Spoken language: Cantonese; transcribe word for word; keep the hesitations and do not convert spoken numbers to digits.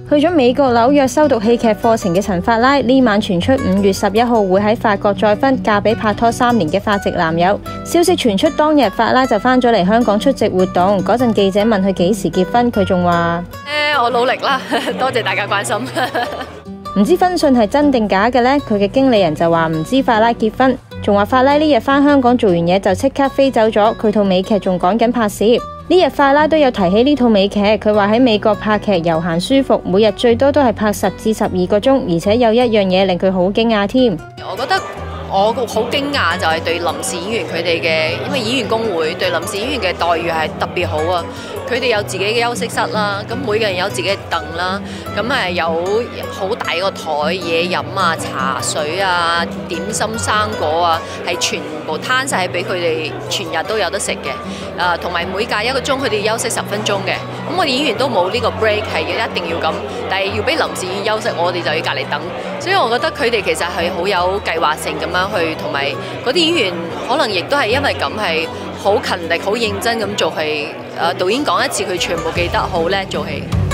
去咗美國紐約修讀戲劇課程嘅陳法拉，呢晚傳出五月十一號會喺法國再婚，嫁俾拍拖三年嘅法籍男友。消息傳出當日，法拉就返咗嚟香港出席活動。嗰陣記者問佢幾時結婚，佢仲話： 誒，我努力啦，多謝大家關心。 唔知婚訊係真定假嘅呢？佢嘅經理人就話唔知法拉結婚，仲話法拉呢日返香港做完嘢就即刻飛走咗，佢套美劇仲趕緊拍攝。呢日法拉都有提起呢套美劇，佢話喺美國拍劇悠閒舒服，每日最多都係拍十至十二個鐘，而且有一樣嘢令佢好驚訝添。 我覺得我好驚訝就係對臨時演員佢哋嘅，因為演員工會對臨時演員嘅待遇係特別好啊。佢哋有自己嘅休息室啦，咁每個人有自己嘅凳啦，咁誒有好大個台嘢飲啊、茶水啊、點心生果啊，係全部攤晒俾佢哋，全日都有得食嘅。誒同埋每隔一個鐘佢哋休息十分鐘嘅。咁我哋演員都冇呢個 break 係一定要咁，但係要俾臨時演員休息，我哋就要隔離等。所以我覺得佢哋其實係好有計劃性咁樣去，同埋嗰啲演員可能亦都係因為咁係好勤力、好認真咁做戲。誒導演講一次，佢全部記得，好叻做戲。